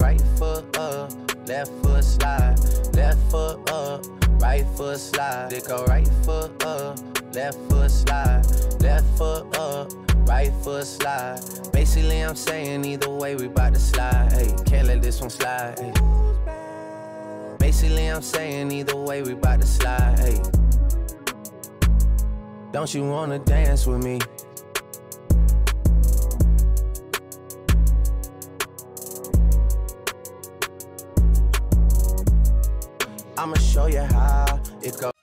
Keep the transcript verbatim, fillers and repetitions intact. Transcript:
right foot up, left foot slide. Left foot up, right foot slide. It go right foot up, left foot slide. Left foot up, right foot slide. Basically, I'm saying either way, we bout to slide. Hey, can't let this one slide. Hey. Basically, I'm saying either way, we bout to slide. Hey. Don't you wanna dance with me? I'ma show you how it goes.